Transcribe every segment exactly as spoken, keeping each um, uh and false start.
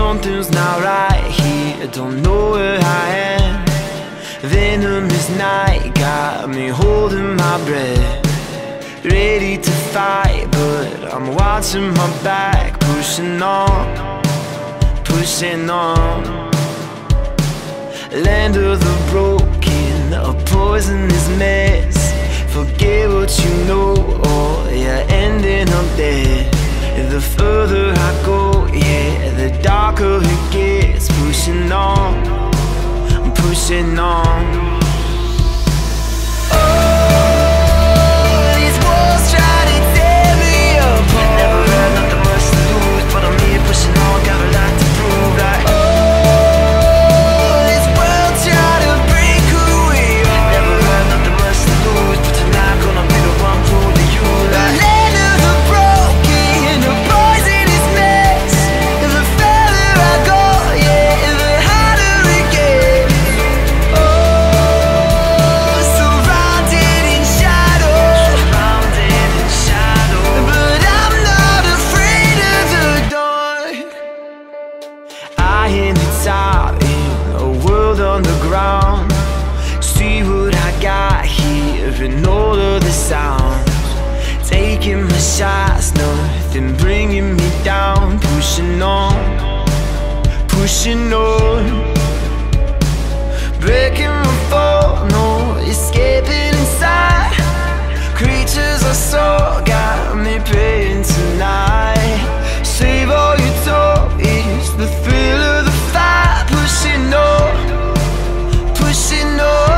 Something's not right here, don't know where I am. Venomous night got me holding my breath, ready to fight, but I'm watching my back. Pushing on, pushing on. Land of the broken, a poisonous mess. Forget what you know, or you're ending up dead. The further I go, yeah, the darker it gets. Pushing on, I'm pushing on. Underground, see what I got here and all of the sounds. Taking my shots, nothing bringing me down. Pushing on, pushing on. Breaking my fall, no escaping inside. Creatures I saw got me praying tonight. Save all your toys, the thrill of the fight. Pushing on, pushing on.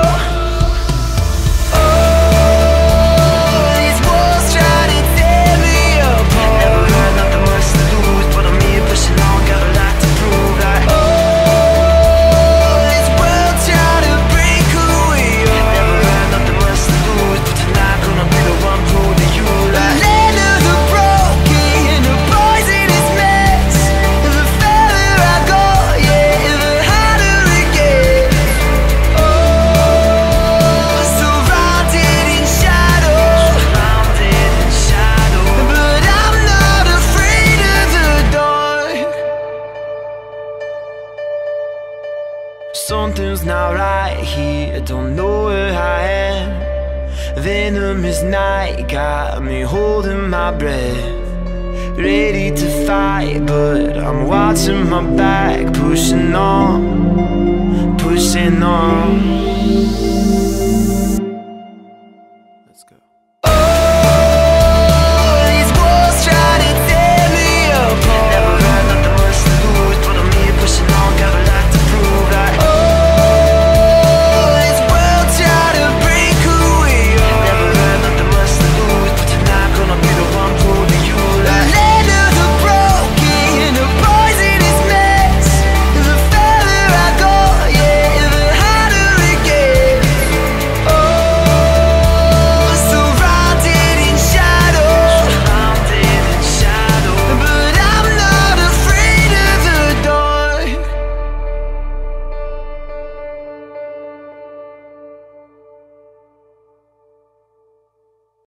Something's not right here, don't know where I am. Venomous night got me holding my breath, ready to fight, but I'm watching my back. Pushing on, pushing on.